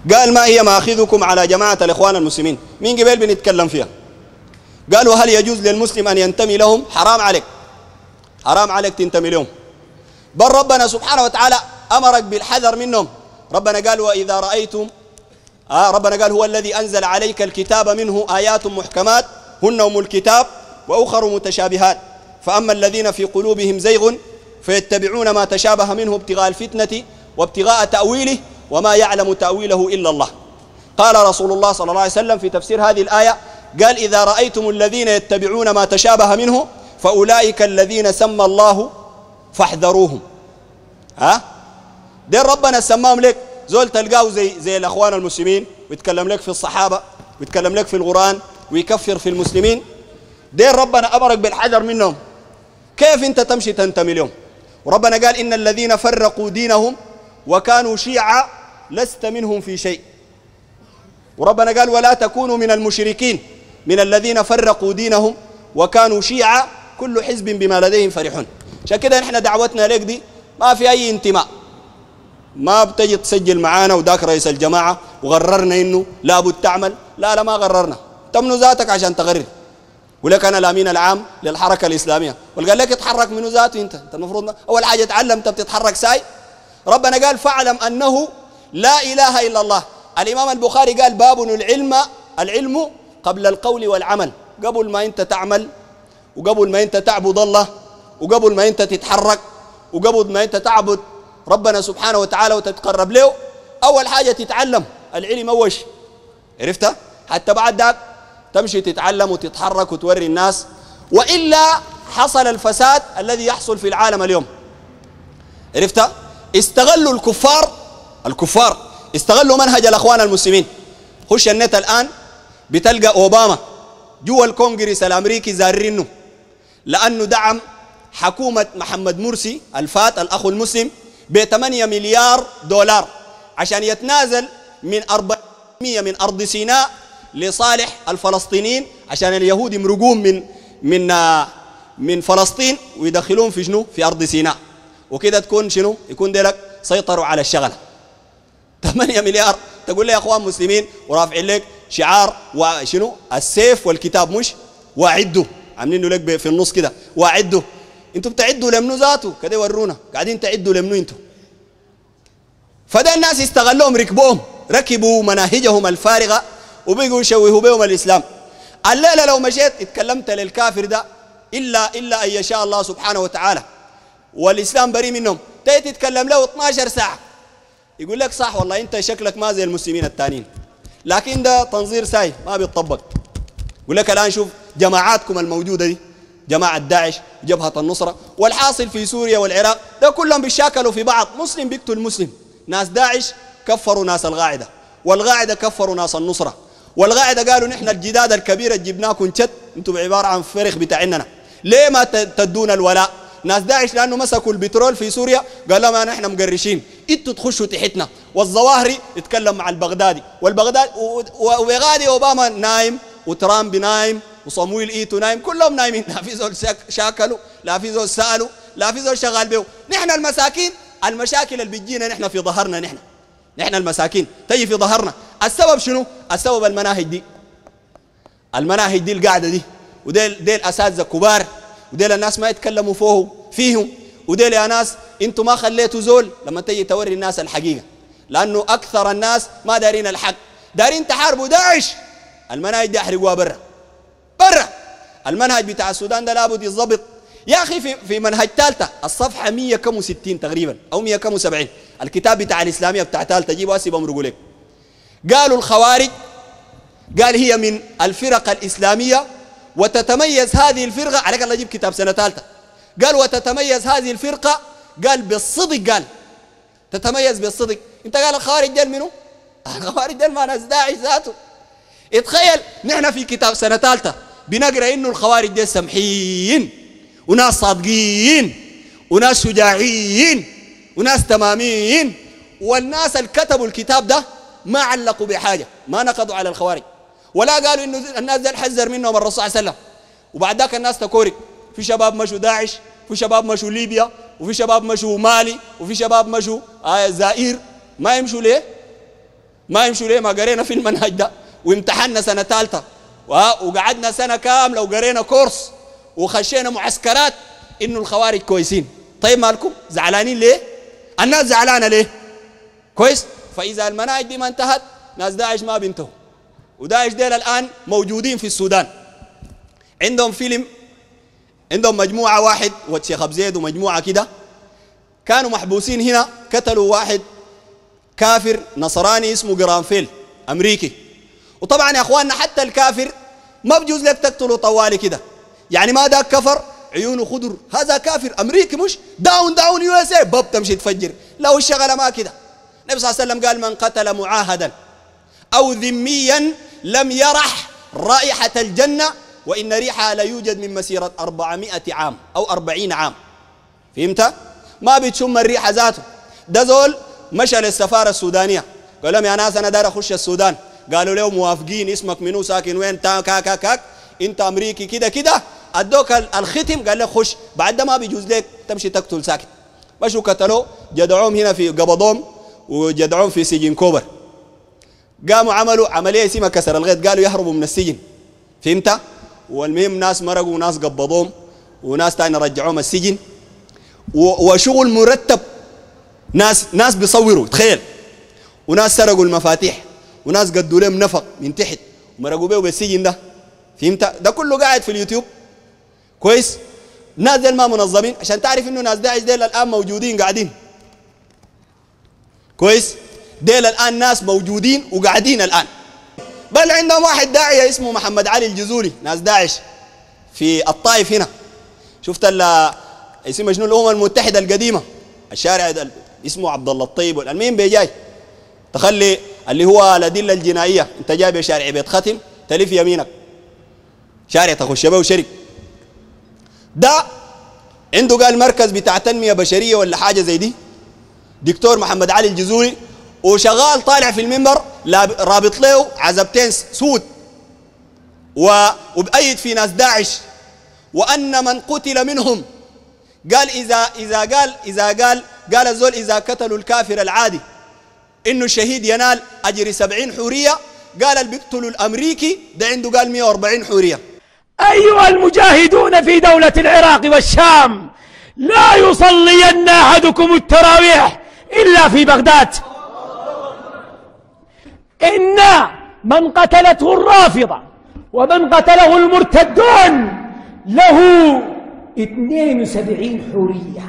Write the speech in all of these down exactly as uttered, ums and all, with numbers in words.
قال ما هي مآخذكم على جماعة الإخوان المسلمين؟ مين قبل بنتكلم فيها؟ قالوا هل يجوز للمسلم أن ينتمي لهم؟ حرام عليك، حرام عليك تنتمي لهم، بل ربنا سبحانه وتعالى أمرك بالحذر منهم. ربنا قال وإذا رأيتم آه ربنا قال هو الذي أنزل عليك الكتاب منه آيات محكمات هن أم الكتاب وأخر متشابهات فأما الذين في قلوبهم زيغ فيتبعون ما تشابه منه ابتغاء الفتنة وابتغاء تأويله وما يعلم تأويله إلا الله. قال رسول الله صلى الله عليه وسلم في تفسير هذه الآية قال إذا رأيتم الذين يتبعون ما تشابه منه فأولئك الذين سمى الله فاحذروهم. ها دين ربنا سماهم لك زول تلقاه زي زي الأخوان المسلمين ويتكلم لك في الصحابة ويتكلم لك في القرآن ويكفر في المسلمين. دين ربنا أمرك بالحذر منهم، كيف أنت تمشي تنتمي لهم؟ وربنا قال إن الذين فرقوا دينهم وكانوا شيعا لست منهم في شيء. وربنا قال ولا تكونوا من المشركين من الذين فرقوا دينهم وكانوا شيعا كل حزب بما لديهم فرحون. عشان كده نحن دعوتنا لك دي ما في أي انتماء، ما بتجي تسجل معانا وذاك رئيس الجماعة وغررنا إنه لابد تعمل، لا لا ما غررنا، تمنوا ذاتك عشان تغرر. ولك أنا الأمين العام للحركة الإسلامية وقال لك اتحرك منه ذاته، أنت أنت المفروض أول حاجة تعلم أنت بتتحرك ساي. ربنا قال فاعلم أنه لا إله إلا الله. الإمام البخاري قال باب العلم العلم قبل القول والعمل، قبل ما أنت تعمل وقبل ما أنت تعبد الله وقبل ما أنت تتحرك وقبل ما أنت تعبد ربنا سبحانه وتعالى وتتقرب له، أول حاجة تتعلم العلم أول شيء، عرفتها؟ حتى بعد ذاك تمشي تتعلم وتتحرك وتوري الناس، وإلا حصل الفساد الذي يحصل في العالم اليوم، عرفتها؟ استغلوا الكفار الكفار استغلوا منهج الأخوان المسلمين. خش النت الآن بتلقى أوباما جوا الكونغرس الأمريكي زارينه لأنه دعم حكومة محمد مرسي الفات الأخ المسلم ب ثمانية مليار دولار عشان يتنازل من أربعين بالمئة من أرض سيناء لصالح الفلسطينيين عشان اليهود يمرقون من من من فلسطين ويدخلون في شنو في أرض سيناء، وكده تكون شنو يكون ديلك سيطروا على الشغلة. ثمانية مليار تقول لي يا أخوان مسلمين ورافعين لك شعار وشنو السيف والكتاب مش واعدوا عاملينه لك في النص كده واعدوا، انتوا بتعدوا لمنو ذاته كده ورونا قاعدين تعدوا لمنو انتوا. فده الناس استغلوهم ركبوهم ركبوا مناهجهم الفارغة وبيقوا يشوهوا بهم الإسلام. الليلة لو مشيت اتكلمت للكافر ده إلا إلا أن يشاء الله سبحانه وتعالى والإسلام بريء منهم، تيجي تتكلم له اثناشر ساعة يقول لك صح والله أنت شكلك ما زي المسلمين التانيين، لكن ده تنظير ساي ما بيتطبق. يقول لك الآن شوف جماعاتكم الموجودة دي جماعة داعش جبهة النصرة والحاصل في سوريا والعراق ده كلهم بيشاكلوا في بعض، مسلم بيقتل مسلم، ناس داعش كفروا ناس القاعدة والقاعدة كفروا ناس النصرة، والقاعدة قالوا نحن الجداد الكبير اللي جبناكم شت انتم عبارة عن فرخ بتاعنا، ليه ما تدون الولاء؟ ناس داعش لأنه مسكوا البترول في سوريا قال لهم نحن مقرشين انتوا تخشوا تحتنا، والظواهري يتكلم مع البغدادي والبغدادي وبغادي أوباما نايم وترامب نايم وصمويل إيتو نايم، كلهم نايمين، لا في زول شاكلوا لا في زول سألوا لا في زول شغال بيه. نحن المساكين المشاكل اللي بتجينا نحن في ظهرنا، نحن نحن المساكين تجي في ظهرنا. السبب شنو؟ السبب المناهج دي المناهج دي القاعدة دي، وديل ديل أساتذة كبار وديل الناس ما يتكلموا فوه فيهم، وديل يا ناس انتوا ما خليتوا زول لما تجي توري الناس الحقيقة، لأنه أكثر الناس ما دارين الحق، دارين تحاربوا داعش. المناهج دي احرقوها برا برا. المنهج بتاع السودان ده لابد يتضبط يا أخي. في في منهج ثالثة الصفحة مية كم وستين تقريبا أو مية كم وسبعين، الكتاب بتاع الإسلامية بتاع ثالثة جيبوا أسيب أمرقوا لك. قالوا الخوارج قال هي من الفرق الإسلامية وتتميز هذه الفرقة، عليك الله يجيب كتاب سنة ثالثة، قال وتتميز هذه الفرقة قال بالصدق، قال تتميز بالصدق. انت قال الخوارج ديل منو؟ الخوارج ديل ما ناس داعش ذاته. اتخيل نحن في كتاب سنة ثالثة بنقرأ إنه الخوارج ديل سمحيين وناس صادقين وناس شجاعين وناس تمامين، والناس اللي كتبوا الكتاب ده ما علقوا بحاجة، ما نقضوا على الخوارج ولا قالوا إنه الناس ده حذر منهم الرسول صلى الله عليه وسلم. وبعد ذاك الناس تكورك، في شباب مشوا داعش، في شباب مشوا ليبيا، وفي شباب مشوا مالي، وفي شباب مشوا آه زائر. ما يمشوا ليه؟ ما يمشوا ليه؟ ما قرينا في المنهج ده وامتحنا سنة ثالثة وقعدنا سنة كاملة وقرينا كورس وخشينا معسكرات إنه الخوارج كويسين. طيب مالكم زعلانين ليه؟ الناس زعلانة ليه؟ كويس؟ فإذا المناهج دي ما انتهت ناس داعش ما بينتهوا. وداعش ديل الآن موجودين في السودان، عندهم فيلم، عندهم مجموعة واحد والشيخ أبو زيد ومجموعة كده كانوا محبوسين هنا، قتلوا واحد كافر نصراني اسمه جرانفيل أمريكي. وطبعا يا أخواننا حتى الكافر ما بجوز لك تقتله طوالي كده، يعني ما داك كفر عيونه خضر هذا كافر أمريكي مش داون داون يو اس اي باب تمشي تفجر، لو الشغلة ما كده. النبي صلى الله عليه وسلم قال من قتل معاهدا أو ذميا لم يرح رائحة الجنة وإن ريحها لا يوجد من مسيرة أربعمائة عام أو أربعين عام. فهمت؟ ما بتشم الريحة ذاته. ده زول مشى للسفارة السودانية قال لهم يا ناس أنا داير أخش السودان، قالوا له موافقين، اسمك منو، ساكن وين، تا كا كا كاك، أنت أمريكي كده كده، أدوك الختم قال لك خش، بعد ده ما بيجوز لك تمشي تقتل ساكن. مشوا قتلوه، جدعوهم هنا في قبضوهم وجدعوهم في سجن كوبر. قاموا عملوا عملية اسمها كسر الغيط، قالوا يهربوا من السجن. فهمت؟ والمهم ناس مرقوا وناس قبضوهم وناس تاني رجعوهم السجن وشغل مرتب. ناس ناس بيصوروا تخيل، وناس سرقوا المفاتيح وناس قدوا لهم نفق من تحت ومرقوا بيه بالسجن ده. فهمت؟ ده كله قاعد في اليوتيوب. كويس؟ ناس ديل ما منظمين عشان تعرف انه ناس داعش ديل الان موجودين قاعدين. كويس؟ ديل الان ناس موجودين وقاعدين الان. بل عندهم واحد داعية اسمه محمد علي الجزولي، ناس داعش في الطائف هنا. شفت اسمه شنو الامم المتحدة القديمة، الشارع اسمه عبد الله الطيب. المهم بيجاي تخلي اللي هو الأدلة الجنائية، انت جاي بشارع بيت ختم تلف يمينك شارع تخش به وشرك. ده عنده قال مركز بتاع تنمية بشرية ولا حاجة زي دي، دكتور محمد علي الجزولي، وشغال طالع في المنبر رابط له عزبتين سود وبأيد في ناس داعش، وأن من قتل منهم قال إذا إذا قال إذا قال قال الزول إذا قتلوا الكافر العادي إنه الشهيد ينال أجر سبعين حورية، قال اللي بيقتلوا الأمريكي ده عنده قال مئة وأربعين حورية. أيها المجاهدون في دولة العراق والشام، لا يصلين أحدكم التراويح إلا في بغداد. إن من قتلته الرافضة ومن قتله المرتدون له اثنين وسبعين حورية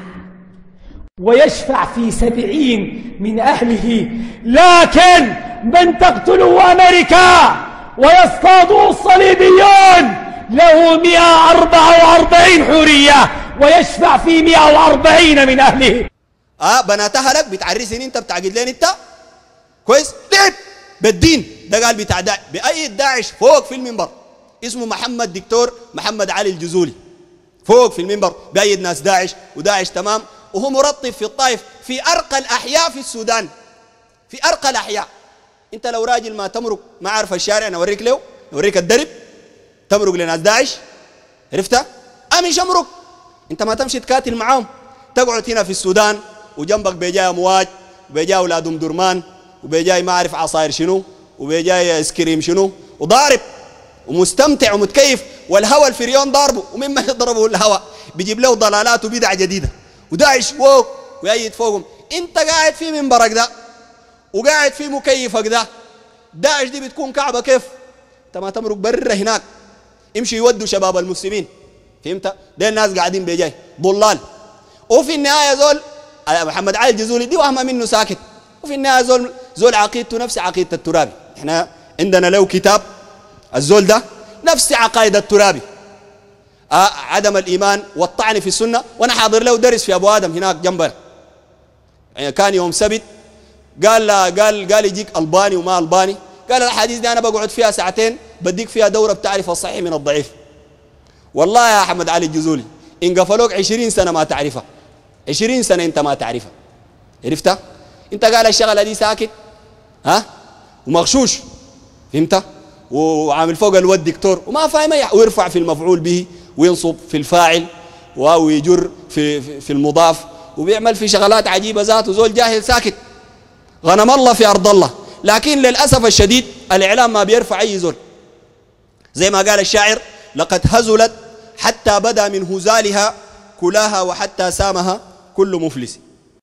ويشفع في سبعين من أهله. لكن من تقتله أمريكا ويصطادوا الصليبيون له مئة وأربعة وأربعين حورية ويشفع في مئة وأربعين من أهله. اه بناتها لك بتعرسين انت بتعقد لين انت كويس لعب بالدين. ده قال بتاع داعش بأي داعش فوق في المنبر اسمه محمد دكتور محمد علي الجزولي، فوق في المنبر بأيد ناس داعش وداعش تمام، وهو مرطب في الطائف في أرقى الأحياء في السودان، في أرقى الأحياء. انت لو راجل ما تمرق ما عارف الشارع نوريك له نوريك الدرب تمرق لناس داعش، عرفتها؟ أمش أمرق انت ما تمشي تكاتل معاهم، تقعد هنا في السودان وجنبك بيجاي امواج وبيجاي اولاد ام درمان وبيجاي ما اعرف عصاير شنو وبيجاي ايس كريم شنو وضارب ومستمتع ومتكيف، والهوى الفريون ضاربه ومما يضربه الهوى بيجيب له ضلالات وبدع جديده وداعش فوق ويأيد فوقهم. انت قاعد في منبرك ده وقاعد في مكيفك ده، داعش دي بتكون كعبه كيف؟ انت ما تمرق برا هناك، امشي يودوا شباب المسلمين. فهمت؟ ده الناس قاعدين بيجاي ضلال. وفي النهايه زول محمد علي الجزولي دي وهم منه ساكت، وفي النهايه زول زول عقيدته نفس عقيده الترابي. احنا عندنا له كتاب الزول ده نفس عقائد الترابي، آه عدم الايمان والطعن في السنه. وانا حاضر له درس في ابو ادم هناك جنبنا، يعني كان يوم سبت قال قال قال يجيك الباني وما الباني، قال الحديث دي انا بقعد فيها ساعتين بديك فيها دوره بتعرف الصحيح من الضعيف. والله يا احمد علي الجزولي ان قفلوك عشرين سنه ما تعرفها، عشرين سنه انت ما تعرفها، عرفتها؟ انت قال الشغله دي ساكت ها ومغشوش، فهمت؟ وعامل فوق الود دكتور وما فاهم اي، ويرفع في المفعول به وينصب في الفاعل ويجر في في, في المضاف وبيعمل في شغلات عجيبه ذاته، زول جاهل ساكت. غنم الله في ارض الله. لكن للأسف الشديد الإعلام ما بيرفع أي زول. زي ما قال الشاعر لقد هزلت حتى بدا من هزالها كلاها وحتى سامها كل مفلس.